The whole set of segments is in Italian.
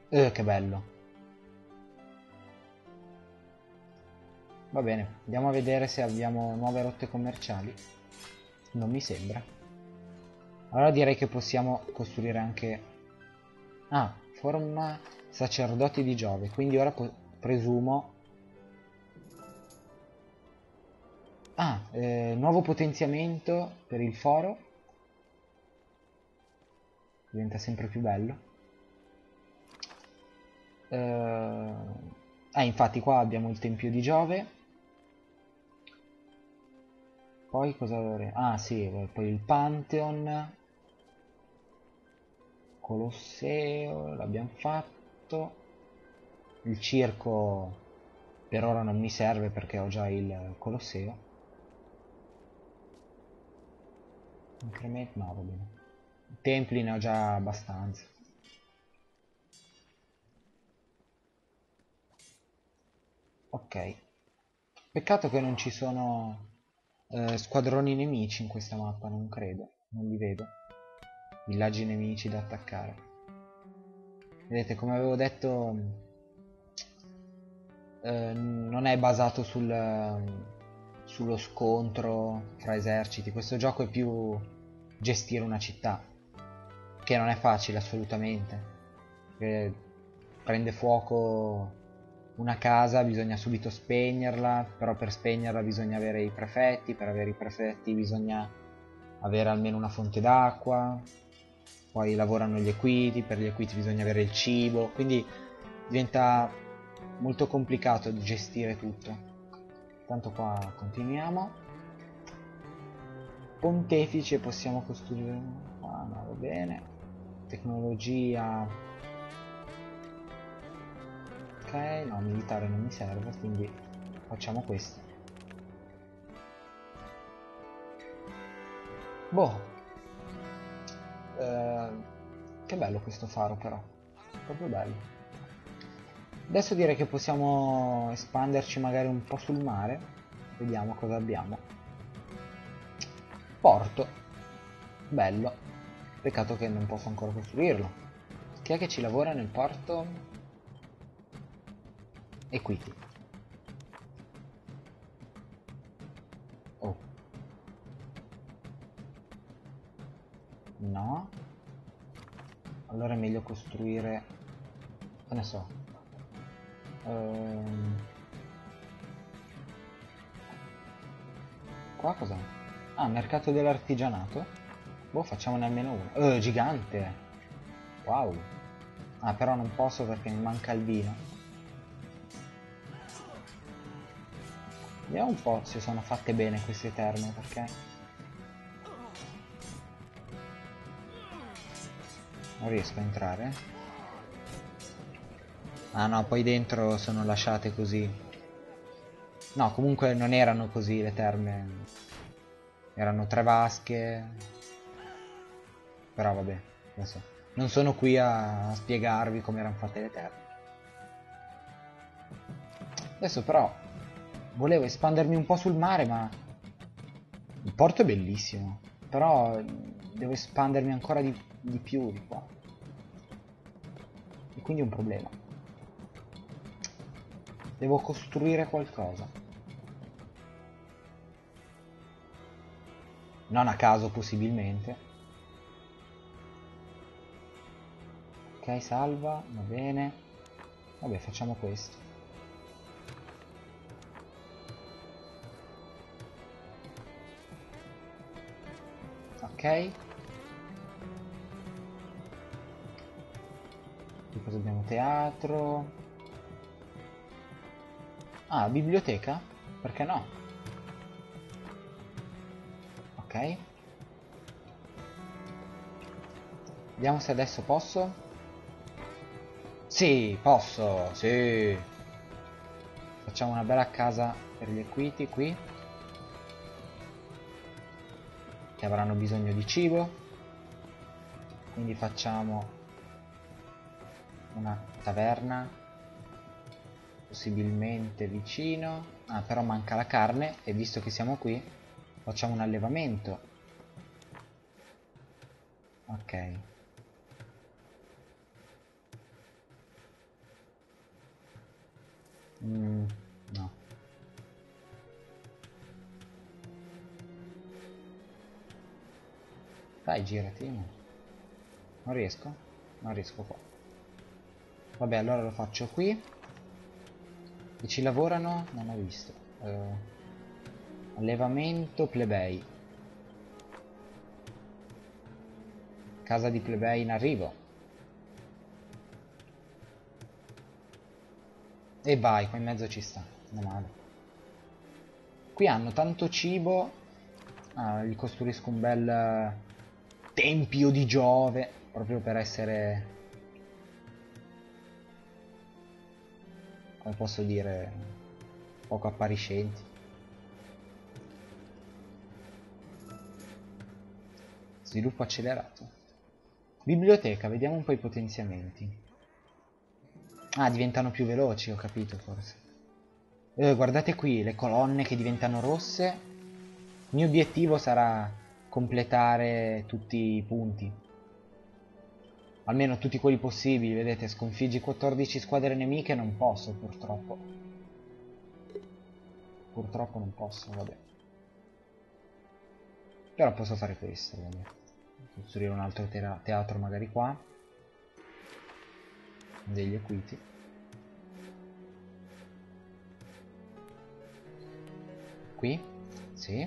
Che bello. Va bene, andiamo a vedere se abbiamo nuove rotte commerciali. Non mi sembra. Allora direi che possiamo costruire anche... Ah, forma sacerdoti di Giove. Quindi ora presumo... Ah, nuovo potenziamento per il foro. Diventa sempre più bello. Infatti qua abbiamo il tempio di Giove. Poi cosa avrei? Ah sì, poi il Pantheon. Colosseo, l'abbiamo fatto. Il circo per ora non mi serve perché ho già il Colosseo. Incremento? No, va bene. Templi ne ho già abbastanza. Ok. Peccato che non ci sono squadroni nemici in questa mappa, non credo. Non li vedo. Villaggi nemici da attaccare. Vedete, come avevo detto, non è basato sullo scontro fra eserciti. Questo gioco è più gestire una città, che non è facile assolutamente. Perché prende fuoco una casa, bisogna subito spegnerla, però per spegnerla bisogna avere i prefetti, per avere i prefetti bisogna avere almeno una fonte d'acqua, poi lavorano gli equiti, per gli equiti bisogna avere il cibo, quindi diventa molto complicato gestire tutto. Tanto qua continuiamo. Pontefice possiamo costruire qua, no, va bene. Tecnologia. Ok, no, militare non mi serve, quindi facciamo questo. Boh. Eh, che bello questo faro però. Proprio bello. Adesso direi che possiamo espanderci magari un po' sul mare. Vediamo cosa abbiamo. Porto. Bello. Peccato che non posso ancora costruirlo. Chi è che ci lavora nel porto? Equity. Oh. No. Allora è meglio costruire... Che ne so. Ehm... Qua cos'è? Ah, mercato dell'artigianato? Boh, facciamone almeno uno. Gigante! Wow! Ah, però non posso perché mi manca il vino. Vediamo un po' se sono fatte bene queste terme, perché... Non riesco a entrare. Ah no, poi dentro sono lasciate così. No, comunque non erano così le terme. Erano 3 vasche. Però vabbè, adesso non sono qui a spiegarvi come erano fatte le terme. Adesso però volevo espandermi un po' sul mare, ma il porto è bellissimo. Però devo espandermi ancora di più di qua. E quindi è un problema. Devo costruire qualcosa. Non a caso possibilmente. Ok, salva, va bene. Vabbè, facciamo questo. Ok. Qui cosa abbiamo? Teatro. Ah, biblioteca? Perché no? Ok. Vediamo se adesso posso. Sì, posso, sì. Facciamo una bella casa per gli equiti qui, che avranno bisogno di cibo. Quindi facciamo una taverna, possibilmente vicino. Ah, però manca la carne e visto che siamo qui, facciamo un allevamento. Ok. Dai, girati. Non riesco? Non riesco qua. Vabbè, allora lo faccio qui. E ci lavorano? Non ho visto. Allevamento plebei. Casa di plebei in arrivo. E vai, qua in mezzo ci sta. Non male. Qui hanno tanto cibo. Ah, gli costruisco un bel tempio di Giove. Proprio per essere, come posso dire, poco appariscenti. Sviluppo accelerato. Biblioteca, vediamo un po' i potenziamenti. Ah, diventano più veloci, ho capito forse. Guardate qui, le colonne che diventano rosse. Il mio obiettivo sarà completare tutti i punti. Almeno tutti quelli possibili, vedete, sconfiggi 14 squadre nemiche non posso, purtroppo. Purtroppo non posso, vabbè. Però posso fare questo, vabbè. Costruire un altro teatro magari qua. Degli equiti. Qui? Sì.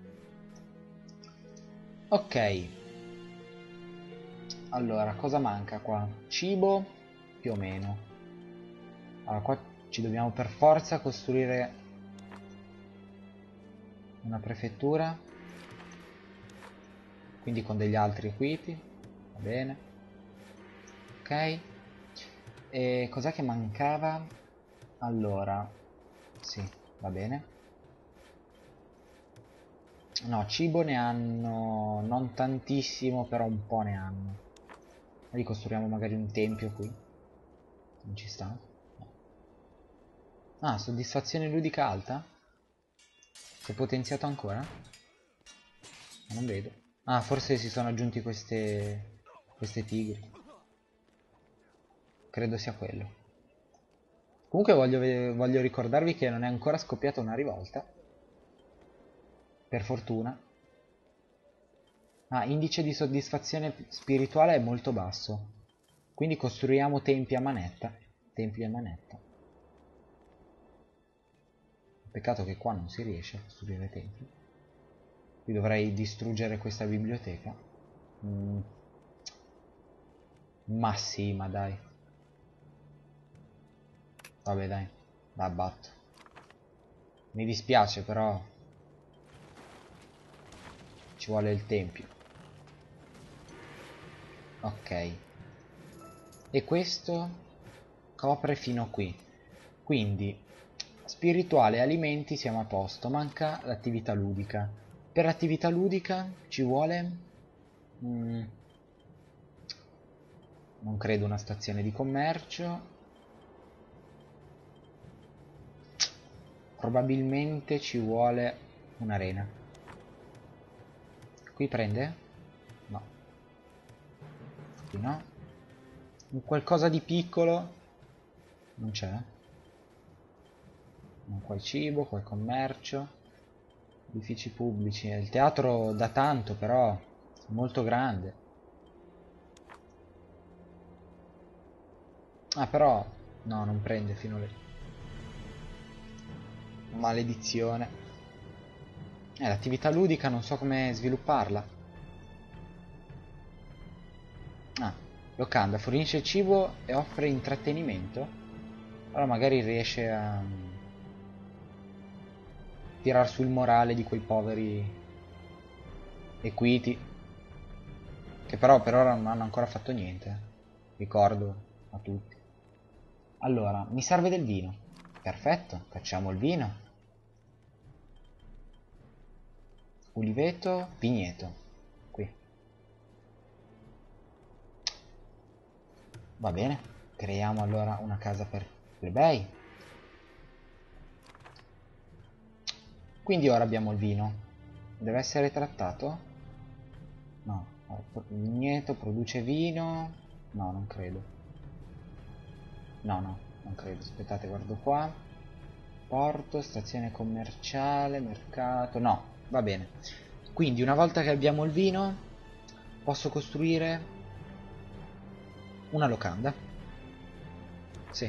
Ok. Allora, cosa manca qua? Cibo? Più o meno. Allora, qua ci dobbiamo per forza costruire una prefettura. Quindi con degli altri equiti. Va bene. Ok. E cos'è che mancava? Allora, sì, va bene. No, cibo ne hanno non tantissimo, però un po' ne hanno. Ricostruiamo magari un tempio qui. Non ci sta? No. Ah, soddisfazione ludica alta? Si è potenziato ancora? Ma non vedo. Ah, forse si sono aggiunti queste tigri. Credo sia quello. Comunque voglio ricordarvi che non è ancora scoppiata una rivolta. Per fortuna. Ah, indice di soddisfazione spirituale è molto basso. Quindi costruiamo tempi a manetta. Templi a manetta. Peccato che qua non si riesce a costruire templi. Qui dovrei distruggere questa biblioteca. Ma sì, ma dai. Vabbè dai, la abbatto. Mi dispiace però ci vuole il tempio. Ok. E questo copre fino a qui. Quindi spirituale e alimenti siamo a posto. Manca l'attività ludica. Per l'attività ludica ci vuole non credo una stazione di commercio. Probabilmente ci vuole un'arena. Qui prende? No. Qui no. Un qualcosa di piccolo? Non c'è. Non qua il cibo, qua il commercio. Edifici pubblici. Il teatro da tanto, però è molto grande. Ah, però no, non prende fino lì. Maledizione. L'attività ludica non so come svilupparla. Ah, locanda, fornisce cibo e offre intrattenimento. Allora magari riesce a tirar sul morale di quei poveri equiti. Che però per ora non hanno ancora fatto niente. Ricordo a tutti. Allora, mi serve del vino. Perfetto, facciamo il vino. Uliveto, vigneto. Qui. Va bene. Creiamo allora una casa per plebei. Quindi ora abbiamo il vino. Deve essere trattato? No. Vigneto produce vino. No, non credo. No, no, non credo. Aspettate, guardo qua. Porto, stazione commerciale, mercato. No, va bene. Quindi una volta che abbiamo il vino, Posso costruire una locanda. Sì.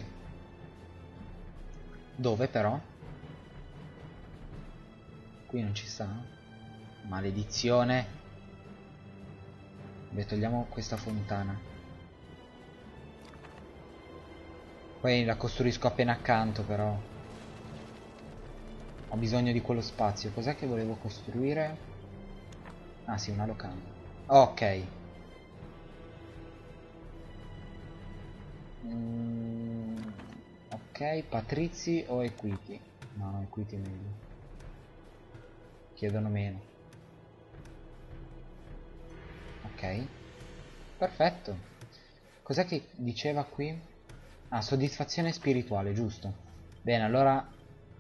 Dove però? Qui non ci sta. Maledizione. Beh, togliamo questa fontana. Poi la costruisco appena accanto però. Ho bisogno di quello spazio. Cos'è che volevo costruire? Ah sì, una locanda. Ok. Ok, patrizi o equiti? No, equiti è meglio. Chiedono meno. Ok. Perfetto. Cos'è che diceva qui? Ah, soddisfazione spirituale, giusto. Bene, allora...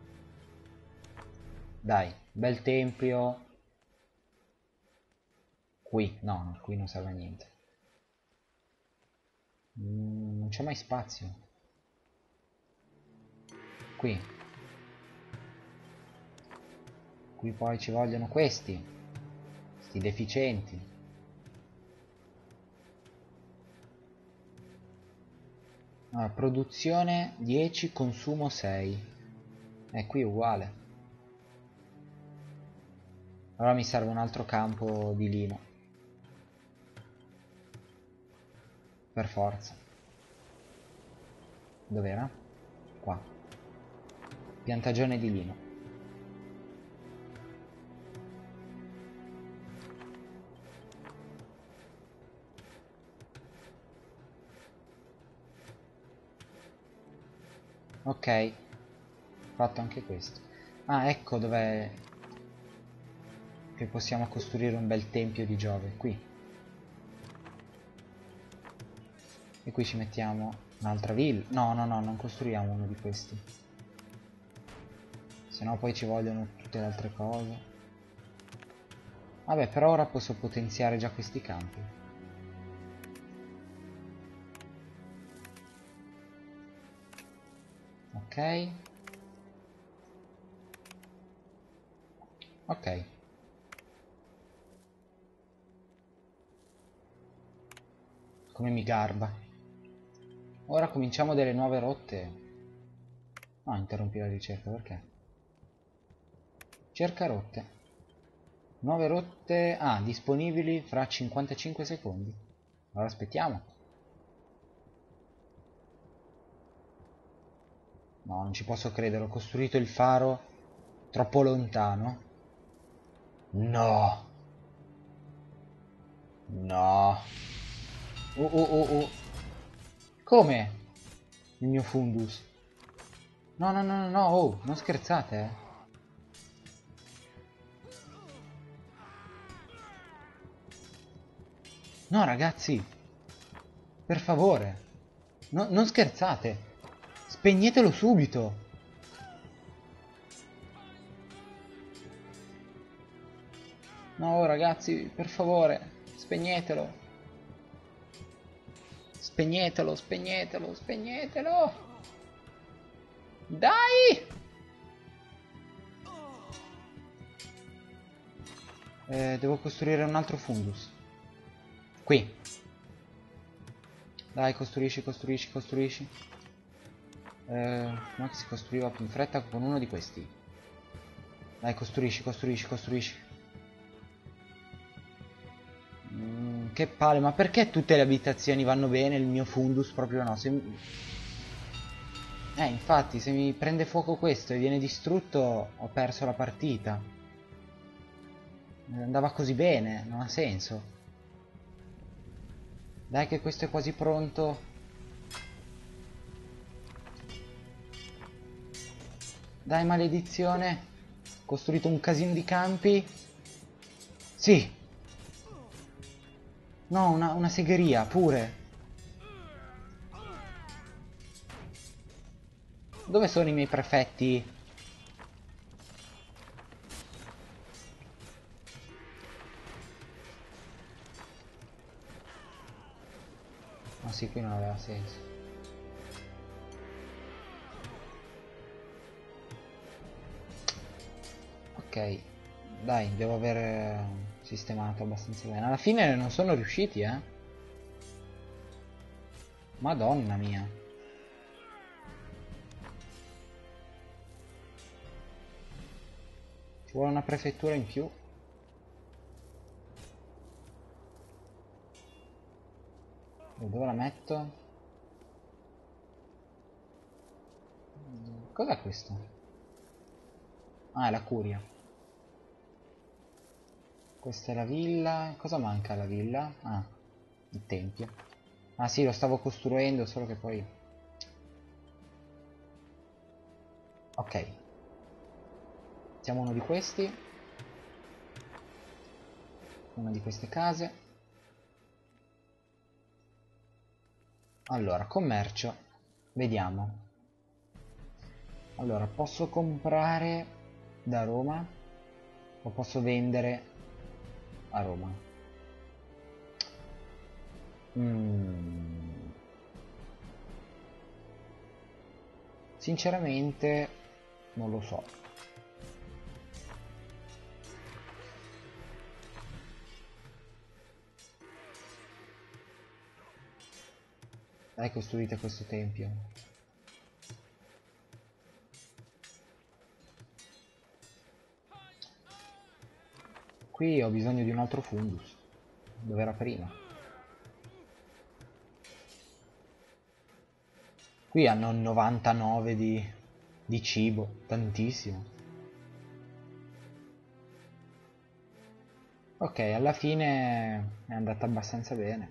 Dai, bel tempio. Qui, no, qui non serve a niente. Non c'è mai spazio. Qui. Qui poi ci vogliono questi. Sti deficienti. Allora, produzione 10, consumo 6. Qui è uguale. Allora mi serve un altro campo di lino. Per forza. Dov'era? Qua. Piantagione di lino. Ok. Fatto anche questo. Ah, ecco dov'è che possiamo costruire un bel tempio di Giove. Qui. E qui ci mettiamo un'altra villa. No, no, no, non costruiamo uno di questi. Se no poi ci vogliono tutte le altre cose. Vabbè, per ora posso potenziare già questi campi. Ok. Ok. Come mi garba. Ora cominciamo delle nuove rotte. No, interrompi la ricerca, perché? Cerca rotte. Nuove rotte... Ah, disponibili fra 55 secondi. Allora aspettiamo. No, non ci posso credere, ho costruito il faro troppo lontano. No. No. Come? Il mio fundus. No, no, no, no, no, oh, non scherzate, eh. No, ragazzi, per favore. Non scherzate. Spegnetelo subito. No, ragazzi, per favore, spegnetelo. Spegnetelo, spegnetelo, spegnetelo. Dai! Devo costruire un altro fundus. Qui. Dai, costruisci, costruisci, costruisci. Come si costruiva più in fretta con uno di questi? Dai, costruisci, costruisci, costruisci. Che palle, ma perché tutte le abitazioni vanno bene, il mio fundus proprio no? Infatti, se mi prende fuoco questo e viene distrutto, ho perso la partita. Andava così bene, non ha senso. Dai che questo è quasi pronto. Dai, maledizione. Ho costruito un casino di campi. Sì. No, una segheria, pure. Dove sono i miei prefetti? No, sì, qui non aveva senso. Ok. Dai, devo avere sistemato abbastanza bene. Alla fine non sono riusciti, Madonna mia. Ci vuole una prefettura in più. Dove la metto? Cos'è questo? Ah, è la curia. Questa è la villa. Cosa manca alla villa? Ah, il tempio. Ah sì, lo stavo costruendo, solo che poi... Ok. Mettiamo uno di questi. Una di queste case. Allora, commercio. Vediamo. Allora, posso comprare da Roma o posso vendere a Roma? Sinceramente non lo so. Dai, costruite questo tempio. Qui ho bisogno di un altro fundus. Dove era prima? Qui hanno 99 di cibo, tantissimo. Ok, alla fine è andata abbastanza bene.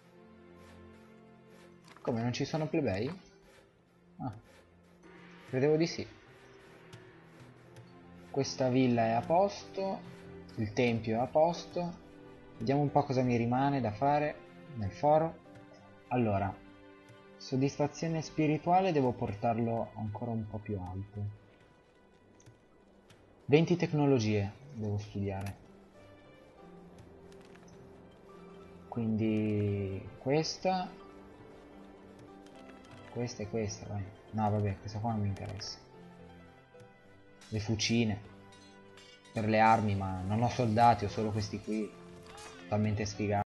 Come, non ci sono plebei? Ah, credevo di sì. Questa villa è a posto, il tempio è a posto. Vediamo un po' cosa mi rimane da fare nel foro. Allora, soddisfazione spirituale devo portarlo ancora un po' più alto. 20 tecnologie devo studiare. Quindi questa e questa, vai. No, vabbè, questa qua non mi interessa. Le fucine per le armi, ma non ho soldati, ho solo questi qui, totalmente sfigati.